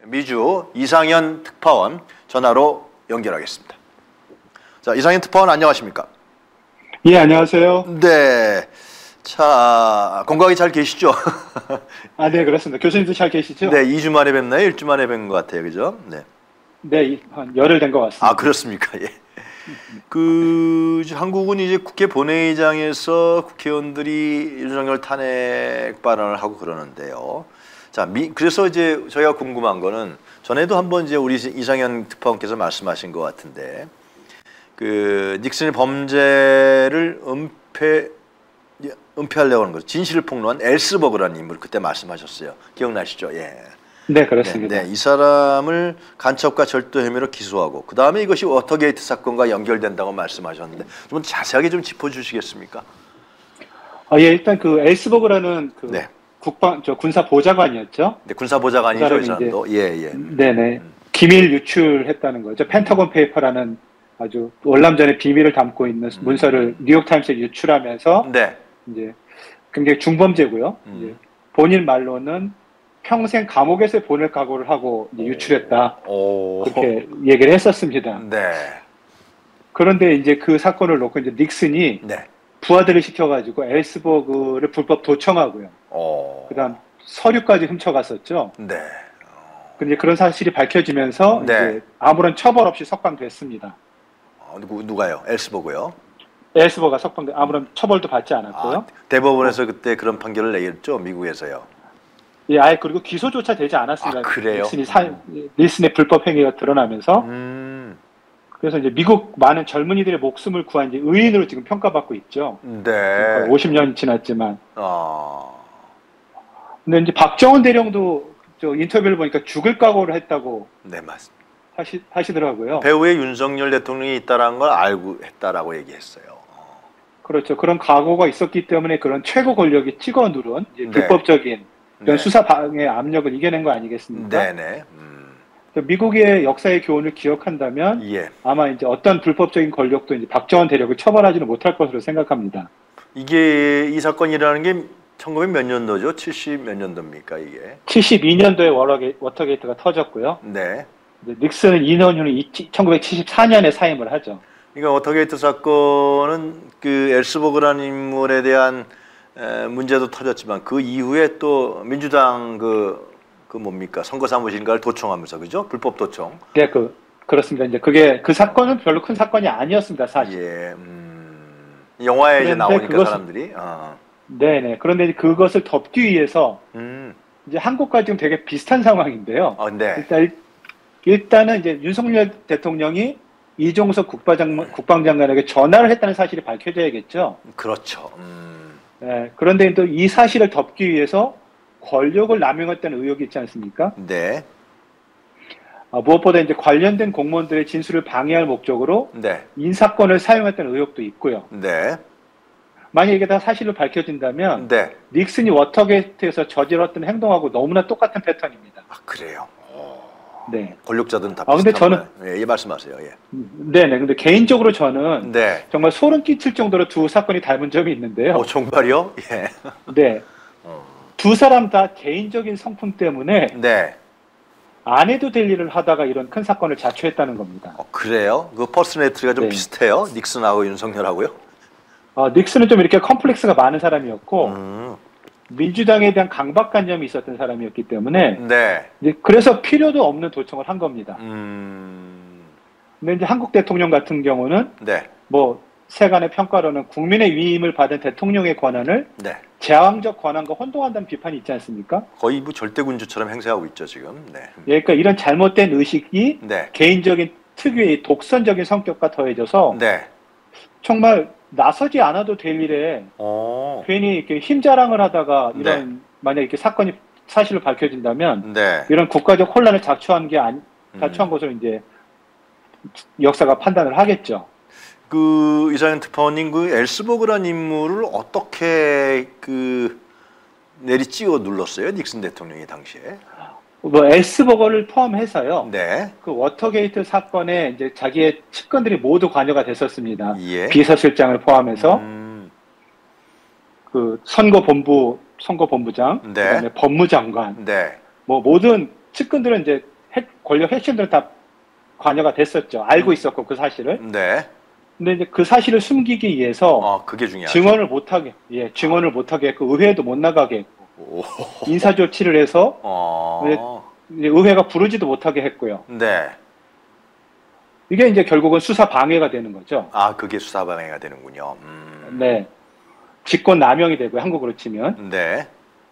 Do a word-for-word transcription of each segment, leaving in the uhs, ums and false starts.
미주 이상현 특파원 전화로 연결하겠습니다. 자, 이상현 특파원 안녕하십니까? 예, 안녕하세요. 네. 자, 건강히 잘 계시죠? 아, 네, 그렇습니다. 교수님도 잘 계시죠? 네, 이 주 만에 뵙나요? 일 주 만에 뵌 것 같아요. 그죠? 네. 네, 한 열흘 된 것 같습니다. 아, 그렇습니까? 예. 그 한국은 이제 국회 본회의장에서 국회의원들이 윤석열 탄핵 발언을 하고 그러는데요. 자, 미, 그래서 이제 저희가 궁금한 거는 전에도 한번 이제 우리 이상현 특파원께서 말씀하신 것 같은데 그 닉슨의 범죄를 은폐 은폐하려고 하는 거죠. 진실을 폭로한 엘스버그라는 인물 그때 말씀하셨어요. 기억나시죠? 예. 네, 그렇습니다. 네, 네, 이 사람을 간첩과 절도 혐의로 기소하고 그 다음에 이것이 워터게이트 사건과 연결된다고 말씀하셨는데 좀 자세하게 좀 짚어주시겠습니까? 아, 예, 일단 그 엘스버그라는 그 네. 국방 저 군사 보좌관이었죠. 네, 군사 보좌관이죠, 이 사람도. 예, 예. 네네. 음. 기밀 유출했다는 거죠. 펜타곤 페이퍼라는 아주 월남전의 비밀을 담고 있는 음. 문서를 뉴욕 타임스에 유출하면서 네. 이제 굉장히 중범죄고요. 음. 이제 본인 말로는 평생 감옥에서 보낼 각오를 하고 이제 유출했다. 오. 그렇게 얘기를 했었습니다. 네. 그런데 이제 그 사건을 놓고 이제 닉슨이 네. 부하들을 시켜가지고 엘스버그를 불법 도청하고요. 오. 그다음 서류까지 훔쳐갔었죠. 네. 근데 그런 사실이 밝혀지면서 네. 이제 아무런 처벌 없이 석방됐습니다. 어, 누구 누가요? 엘스버그요? 엘스버그가 석방돼 아무런 처벌도 받지 않았고요. 아, 대법원에서 어. 그때 그런 판결을 내렸죠, 미국에서요. 예, 아예 그리고 기소조차 되지 않았습니다. 아, 그래요? 닉슨이 사, 닉슨의 불법 행위가 드러나면서 음. 그래서 이제 미국 많은 젊은이들의 목숨을 구한 이제 의인으로 지금 평가받고 있죠. 네. 오십 년 지났지만. 아. 근데 이제 박정원 대령도 저 인터뷰를 보니까 죽을 각오를 했다고. 네, 맞습니다. 하시, 하시더라고요. 배후에 윤석열 대통령이 있다라는 걸 알고 했다라고 얘기했어요. 그렇죠. 그런 각오가 있었기 때문에 그런 최고 권력이 찍어 누른 이제 네. 불법적인 이런 네. 수사 방해 압력을 이겨낸 거 아니겠습니까? 네네. 음. 미국의 역사의 교훈을 기억한다면 예. 아마 이제 어떤 불법적인 권력도 이제 박정원 대령을 처벌하지는 못할 것으로 생각합니다. 이게 이 사건이라는 게 천구백 몇 년도죠? 칠십 몇 년도입니까 이게? 칠십이 년도에 워터게이트가 터졌고요. 네. 닉슨은 이 년 후는 천구백칠십사 년에 사임을 하죠. 그러니까 워터게이트 사건은 그 엘스버그라는 인물에 대한 에, 문제도 터졌지만 그 이후에 또 민주당 그, 그 뭡니까 선거 사무실인가를 도청하면서 그죠? 불법 도청. 네, 그 그렇습니다. 이제 그게 그 사건은 별로 큰 사건이 아니었습니다, 사실. 예, 음, 영화에 이제 나오니까 그것을, 사람들이. 어. 네네. 그런데 그것을 덮기 위해서 음. 이제 한국과 지금 되게 비슷한 상황인데요. 어, 네. 일단 일단은 이제 윤석열 대통령이 이종석 국방장관, 국방장관에게 전화를 했다는 사실이 밝혀져야겠죠. 그렇죠. 음. 네, 그런데 또 이 사실을 덮기 위해서 권력을 남용했다는 의혹이 있지 않습니까? 네. 아, 무엇보다 이제 관련된 공무원들의 진술을 방해할 목적으로 네. 인사권을 사용했다는 의혹도 있고요. 네. 만약 이게 다 사실로 밝혀진다면 네. 닉슨이 워터게이트에서 저질렀던 행동하고 너무나 똑같은 패턴입니다. 아, 그래요? 네. 권력자들은 다 아, 근데 저는 예, 예, 말씀하세요. 예. 네네. 근데 개인적으로 저는 네. 정말 소름 끼칠 정도로 두 사건이 닮은 점이 있는데요. 어, 정말요? 예. 네. 어. 두 사람 다 개인적인 성품 때문에 네. 안 해도 될 일을 하다가 이런 큰 사건을 자초했다는 겁니다. 어, 그래요? 그 퍼스널리티가 좀 네. 비슷해요? 닉슨하고 윤석열하고요? 어, 닉슨은 좀 이렇게 컴플렉스가 많은 사람이었고 음. 민주당에 대한 강박관념이 있었던 사람이었기 때문에 네. 이제 그래서 필요도 없는 도청을 한 겁니다. 음. 근데 이제 한국 대통령 같은 경우는 네. 뭐 세간의 평가로는 국민의 위임을 받은 대통령의 권한을 네. 제왕적 권한과 혼동한다는 비판이 있지 않습니까? 거의 뭐 절대군주처럼 행세하고 있죠 지금. 네. 예, 그러니까 이런 잘못된 의식이 네. 개인적인 특유의 독선적인 성격과 더해져서 네. 정말 나서지 않아도 될 일에 오. 괜히 이렇게 힘 자랑을 하다가 이런 네. 만약 이렇게 사건이 사실로 밝혀진다면 네. 이런 국가적 혼란을 자초한 게 아니 자초한 음. 것으로 이제 역사가 판단을 하겠죠. 그 이상현 특파원님 그 엘스버그라는 인물을 어떻게 그 내리 찍어 눌렀어요 닉슨 대통령이 당시에? 뭐 엘스버거를 포함해서요. 네. 그 워터게이트 사건에 이제 자기의 측근들이 모두 관여가 됐었습니다. 예. 비서실장을 포함해서 음. 그 선거본부 선거본부장, 네. 그다음에 법무장관, 네. 뭐 모든 측근들은 이제 핵, 권력 핵심들은 다 관여가 됐었죠. 알고 있었고 그 사실을. 네. 근데 이제 그 사실을 숨기기 위해서 아, 그게 중요하죠. 증언을 못하게, 예, 증언을 못하게 했고 의회도 못 나가게 했고 오. 인사 조치를 해서 아. 이제 의회가 부르지도 못하게 했고요. 네. 이게 이제 결국은 수사 방해가 되는 거죠. 아, 그게 수사 방해가 되는군요. 음. 네. 직권 남용이 되고요. 한국으로 치면. 네.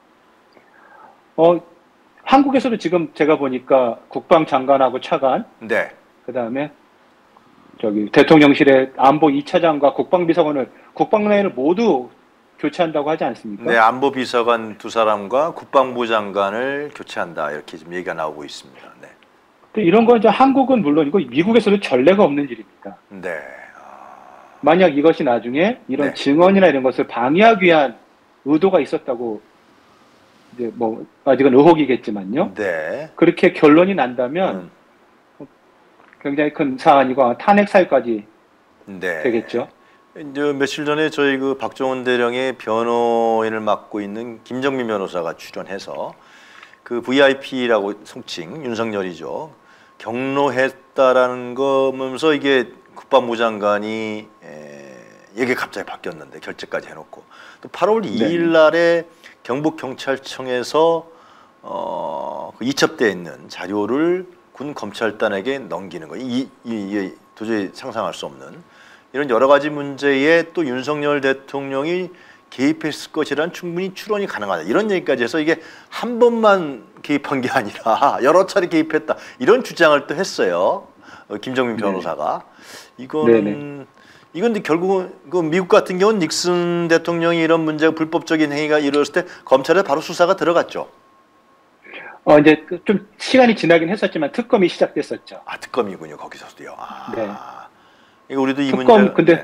어, 한국에서도 지금 제가 보니까 국방장관하고 차관, 네. 그 다음에 저기 대통령실의 안보 이 차장과 국방비서관을 국방라인을 모두 교체한다고 하지 않습니까? 네, 안보비서관 두 사람과 국방부 장관을 교체한다 이렇게 지금 얘기가 나오고 있습니다. 네. 이런 건 이제 한국은 물론이고 미국에서도 전례가 없는 일입니다. 네. 만약 이것이 나중에 이런 네. 증언이나 이런 것을 방해하기 위한 의도가 있었다고 이제 뭐 아직은 의혹이겠지만요. 네. 그렇게 결론이 난다면 음. 굉장히 큰 사안이고 탄핵 사유까지 네. 되겠죠. 이제 며칠 전에 저희 그 박정훈 대령의 변호인을 맡고 있는 김정민 변호사가 출연해서 그 브이아이피라고 송칭 윤석열이죠. 경로했다라는 거면서 이게 국방부 장관이 에, 이게 갑자기 바뀌었는데 결재까지 해놓고 또 팔월 이일 날에 경북경찰청에서 어, 그 이첩되어 있는 자료를 군 검찰단에게 넘기는 거. 이, 이, 이 도저히 상상할 수 없는 이런 여러 가지 문제에 또 윤석열 대통령이 개입했을 것이란 충분히 추론이 가능하다. 이런 얘기까지 해서 이게 한 번만 개입한 게 아니라 여러 차례 개입했다. 이런 주장을 또 했어요. 어, 김정민 변호사가. 네. 이거는 네네. 이건 결국은 그 미국 같은 경우는 닉슨 대통령이 이런 문제가 불법적인 행위가 이루어졌을 때 검찰에 바로 수사가 들어갔죠. 어 이제 좀 시간이 지나긴 했었지만 특검이 시작됐었죠. 아 특검이군요. 거기서도요. 아. 네. 이거 우리도 이 특검 문제. 근데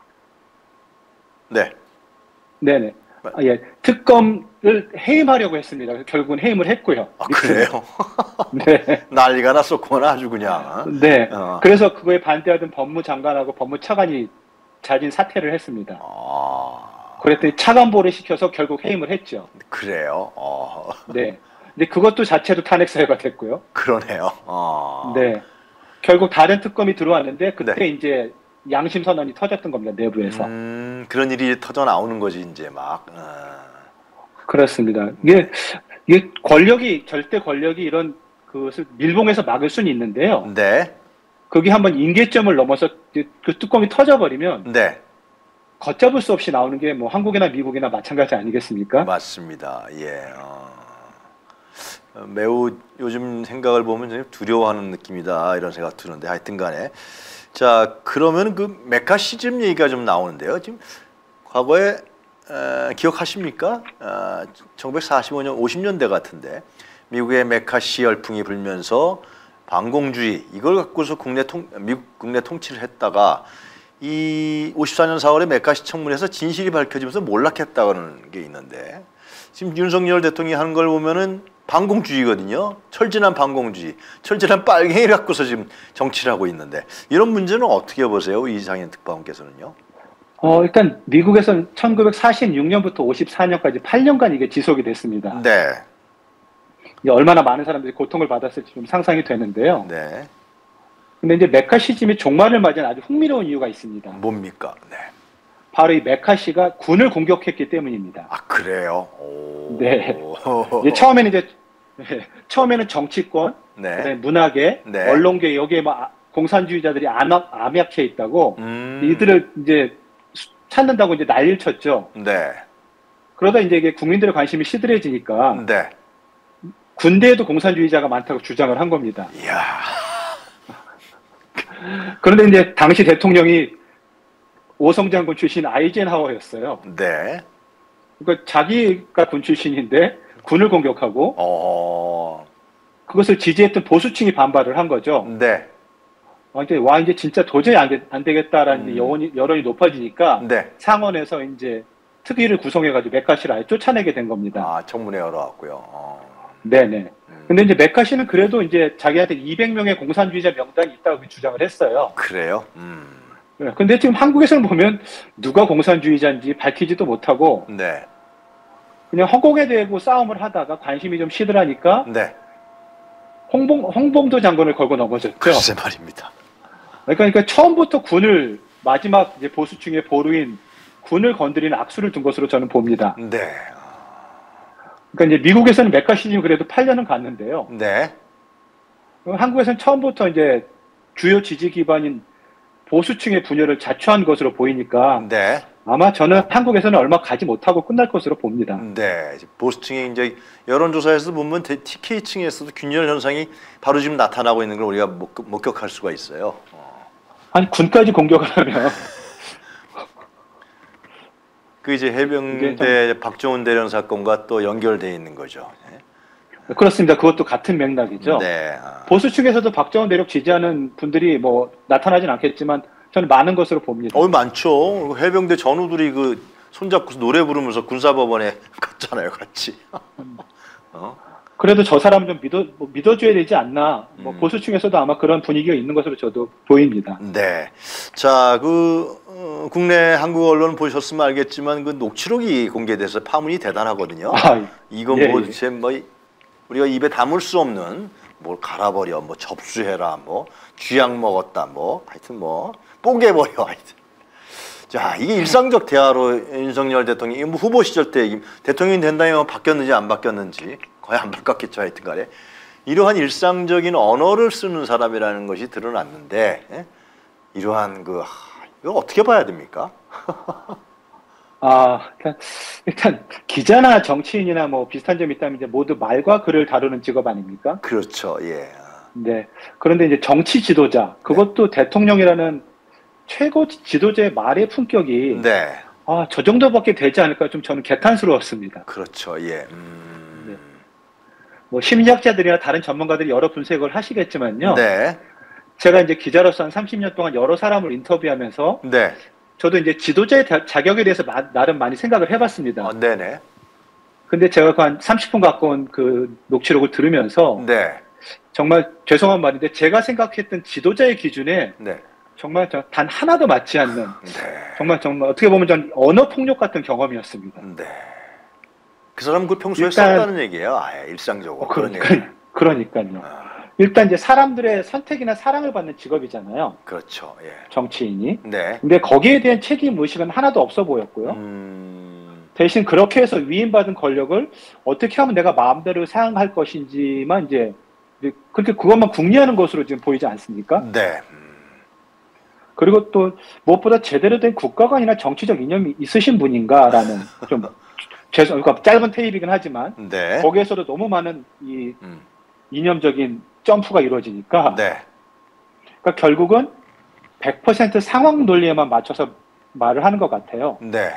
네. 네네. 아, 예. 특검을 해임하려고 했습니다. 결국은 해임을 했고요. 아, 그래요? 네. 난리가 났었구나, 아주 그냥. 네. 어. 그래서 그거에 반대하던 법무장관하고 법무차관이 자진 사퇴를 했습니다. 아. 그랬더니 차관보를 시켜서 결국 해임을 했죠. 그래요? 어. 네. 근데 그것도 자체도 탄핵 사유가 됐고요. 그러네요. 어. 네. 결국 다른 특검이 들어왔는데 그때 네. 이제 양심 선언이 터졌던 겁니다. 내부에서. 음, 그런 일이 터져 나오는 거지 이제 막. 어. 그렇습니다. 이게 이게 권력이 절대 권력이 이런 그것을 밀봉해서 막을 수는 있는데요. 네. 그게 한번 임계점을 넘어서 그 뚜껑이 터져버리면 네. 걷잡을 수 없이 나오는 게 뭐 한국이나 미국이나 마찬가지 아니겠습니까? 맞습니다. 예. 어. 매우 요즘 생각을 보면 좀 두려워하는 느낌이다 이런 생각 드는데 하여튼간에. 자, 그러면 그 메카시즘 얘기가 좀 나오는데요. 지금 과거에 에, 기억하십니까? 어, 천구백사십오 년 오십 년대 같은데 미국의 메카시 열풍이 불면서 반공주의 이걸 갖고서 국내 통 미국 국내 통치를 했다가 이 오십사 년 사월에 메카시 청문회에서 진실이 밝혀지면서 몰락했다는 게 있는데 지금 윤석열 대통령이 하는 걸 보면은 반공주의거든요. 철진한 반공주의, 철진한 빨갱이를 갖고서 지금 정치를 하고 있는데 이런 문제는 어떻게 보세요, 이장현 특파원께서는요? 어 일단 미국에서는 천구백사십육 년부터 오십사 년까지 팔 년간 이게 지속이 됐습니다. 네. 얼마나 많은 사람들이 고통을 받았을지 좀 상상이 되는데요. 네. 근데 이제 메카시즘이 종말을 맞이한 아주 흥미로운 이유가 있습니다. 뭡니까? 네. 바로 이 메카시가 군을 공격했기 때문입니다. 아 그래요? 오. 네. 이제 처음에는 이제 네. 처음에는 정치권, 네. 문화계, 네. 언론계 여기에 뭐 공산주의자들이 암약, 암약해 있다고 음. 이들을 이제 찾는다고 이제 난리를 쳤죠. 네. 그러다 이제 이게 국민들의 관심이 시들해지니까 네. 군대에도 공산주의자가 많다고 주장을 한 겁니다. 이야. 그런데 이제 당시 대통령이 오성장군 출신 아이젠하워였어요. 네. 그러니까 자기가 군 출신인데 군을 공격하고 어. 그것을 지지했던 보수층이 반발을 한 거죠. 네. 와 이제, 와, 이제 진짜 도저히 안, 되, 안 되겠다라는 음. 여론이, 여론이 높아지니까 네. 상원에서 이제 특위를 구성해가지고 메카시를 아예 쫓아내게 된 겁니다. 아, 청문회 열어왔고요. 어. 네네. 음. 근데 이제 메카시는 그래도 이제 자기한테 이백 명의 공산주의자 명단이 있다고 주장을 했어요. 그래요? 음. 네. 근데 지금 한국에서는 보면 누가 공산주의자인지 밝히지도 못하고 네. 그냥 허공에 대고 싸움을 하다가 관심이 좀 시들하니까 네. 홍봉, 홍범도 장군을 걸고 넘어졌죠. 글쎄 말입니다. 그러니까, 그러니까 처음부터 군을 마지막 이제 보수층의 보루인 군을 건드리는 악수를 둔 것으로 저는 봅니다. 네. 그러니까 이제 미국에서는 메카시즘 그래도 팔 년은 갔는데요. 네. 한국에서는 처음부터 이제 주요 지지 기반인 보수층의 분열을 자초한 것으로 보이니까 네. 아마 저는 한국에서는 얼마 가지 못하고 끝날 것으로 봅니다. 네. 보수층이 이제 여론조사에서 보면 티케이층에서도 균열 현상이 바로 지금 나타나고 있는 걸 우리가 목격할 수가 있어요. 아니 군까지 공격을 하면 그 이제 해병대 박정훈 대령 사건과 또 연결돼 있는 거죠. 네. 그렇습니다. 그것도 같은 맥락이죠. 네. 아. 보수층에서도 박정훈 대령 지지하는 분들이 뭐 나타나진 않겠지만 저는 많은 것으로 봅니다. 어, 많죠. 해병대 전우들이 그 손잡고 노래 부르면서 군사법원에 갔잖아요, 같이. 어? 그래도 저 사람 좀 믿어 뭐 믿어줘야 되지 않나. 뭐 음. 보수층에서도 아마 그런 분위기가 있는 것으로 저도 보입니다. 네. 자, 그 어, 국내 한국 언론 보셨으면 알겠지만 그 녹취록이 공개돼서 파문이 대단하거든요. 아, 이건 예, 뭐, 예. 제 뭐 우리가 입에 담을 수 없는 뭘 갈아버려, 뭐 접수해라, 뭐 쥐약 먹었다, 뭐 하여튼 뭐 뽀개버려, 하여튼. 자, 이게 일상적 대화로 윤석열 대통령이 뭐 후보 시절 때 대통령이 된다면 바뀌었는지 안 바뀌었는지 거의 안 바뀌었겠죠, 하여튼 간에. 이러한 일상적인 언어를 쓰는 사람이라는 것이 드러났는데, 예? 이러한 그, 이거 어떻게 봐야 됩니까? 아, 일단, 일단, 기자나 정치인이나 뭐 비슷한 점이 있다면 이제 모두 말과 글을 다루는 직업 아닙니까? 그렇죠, 예. 네. 그런데 이제 정치 지도자, 그것도 네. 대통령이라는 최고 지도자의 말의 품격이, 네. 아, 저 정도밖에 되지 않을까 좀 저는 개탄스러웠습니다. 그렇죠, 예. 음... 네. 뭐 심리학자들이나 다른 전문가들이 여러 분석을 하시겠지만요. 네. 제가 이제 기자로서 한 삼십 년 동안 여러 사람을 인터뷰하면서, 네. 저도 이제 지도자의 자격에 대해서 마, 나름 많이 생각을 해봤습니다. 어, 네네. 근데 제가 한 삼십 분 가까운 그 녹취록을 들으면서, 네. 정말 죄송한 말인데 제가 생각했던 지도자의 기준에 네. 정말 단 하나도 맞지 않는 네. 정말 정말 어떻게 보면 전 언어 폭력 같은 경험이었습니다. 네. 그 사람은 그 평소에 썼다는 얘기예요. 아예 일상적으로. 어, 그러니까, 그러니까요. 아. 일단 이제 사람들의 선택이나 사랑을 받는 직업이잖아요. 그렇죠. 예. 정치인이. 네. 근데 거기에 대한 책임 의식은 하나도 없어 보였고요. 음... 대신 그렇게 해서 위임받은 권력을 어떻게 하면 내가 마음대로 사용할 것인지만 이제 그렇게 그것만 궁리하는 것으로 지금 보이지 않습니까? 네. 그리고 또 무엇보다 제대로 된 국가관이나 정치적 이념이 있으신 분인가라는 좀 죄송, 그러니까 짧은 테이프이긴 하지만 네. 거기에서도 너무 많은 이 음. 이념적인 점프가 이루어지니까 네. 그러니까 결국은 백 퍼센트 상황 논리에만 맞춰서 말을 하는 것 같아요. 네.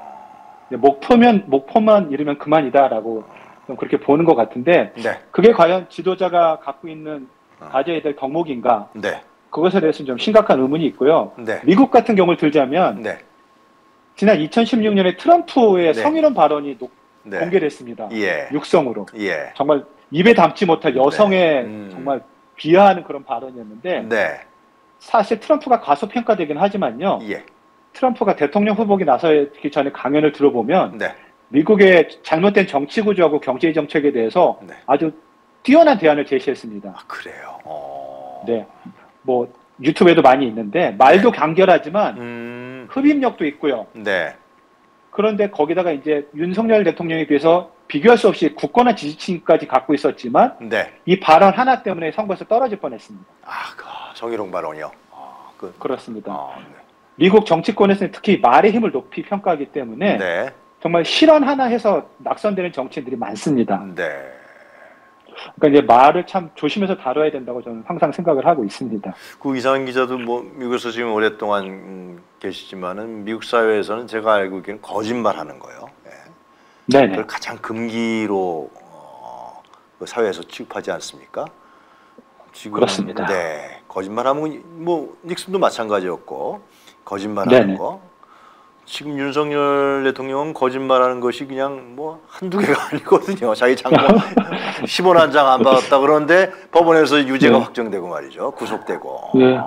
목표면 목표만 이루면 그만이다라고 좀 그렇게 보는 것 같은데 네. 그게 과연 지도자가 갖고 있는 가져야 될 덕목인가? 네. 그것에 대해서는 좀 심각한 의문이 있고요. 네. 미국 같은 경우를 들자면 네. 지난 이천십육 년에 트럼프의 네. 성희롱 발언이 노, 네. 공개됐습니다. 예. 육성으로. 예. 정말 입에 담지 못할 여성의 네. 음. 정말 비하하는 그런 발언이었는데 네. 사실 트럼프가 과소평가되긴 하지만요. 예. 트럼프가 대통령 후보에 나서기 전에 강연을 들어보면 네. 미국의 잘못된 정치 구조하고 경제 정책에 대해서 네. 아주 뛰어난 대안을 제시했습니다. 아, 그래요? 어... 네. 뭐 유튜브에도 많이 있는데 말도 네. 간결하지만 음... 흡입력도 있고요. 네. 그런데 거기다가 이제 윤석열 대통령에 비해서 비교할 수 없이 굳건한 지지층까지 갖고 있었지만 네. 이 발언 하나 때문에 선거에서 떨어질 뻔했습니다. 아, 그 성희롱 발언이요? 아, 그... 그렇습니다. 아, 네. 미국 정치권에서는 특히 말의 힘을 높이 평가하기 때문에 네. 정말 실언 하나 해서 낙선되는 정치인들이 많습니다. 네. 그러니까 이제 말을 참 조심해서 다뤄야 된다고 저는 항상 생각을 하고 있습니다. 그 이상한 기자도 뭐 미국에서 지금 오랫동안 음, 계시지만은 미국 사회에서는 제가 알고 있기는 거짓말하는 거예요. 네. 네네. 그걸 가장 금기로 어, 그 사회에서 취급하지 않습니까? 지금, 그렇습니다. 네. 거짓말하면 뭐 닉슨도 마찬가지였고 거짓말하는 네네. 거. 지금 윤석열 대통령은 거짓말하는 것이 그냥 뭐 한두 개가 아니거든요. 자기 장관 십 원 한 장 안 받았다 그러는데 법원에서 유죄가 네. 확정되고 말이죠. 구속되고. 네.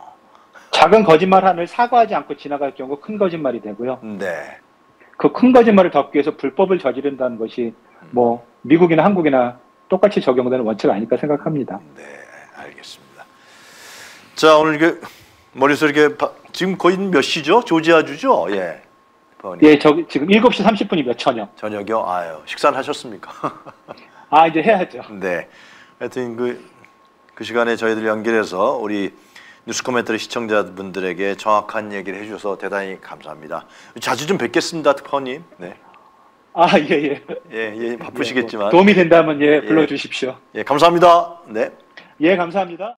작은 거짓말 하나를 사과하지 않고 지나갈 경우 큰 거짓말이 되고요. 네. 그 큰 거짓말을 덮기 위해서 불법을 저지른다는 것이 뭐 미국이나 한국이나 똑같이 적용되는 원칙 아닐까 생각합니다. 네, 알겠습니다. 자, 오늘 이게 머릿속에 이렇게 바, 지금 거의 몇 시죠? 조지아주죠? 예. 번이. 예, 저 지금 일곱 시 삼십 분이면 저녁. 저녁이요? 아유, 식사는 하셨습니까? 아, 이제 해야죠. 네. 하여튼 그, 그 시간에 저희들 연결해서 우리 뉴스 코멘터리 시청자분들에게 정확한 얘기를 해주셔서 대단히 감사합니다. 자주 좀 뵙겠습니다, 특파원님. 네. 아, 예, 예. 예, 예, 바쁘시겠지만. 예, 뭐 도움이 된다면 예, 불러주십시오. 예, 예, 감사합니다. 네. 예, 감사합니다.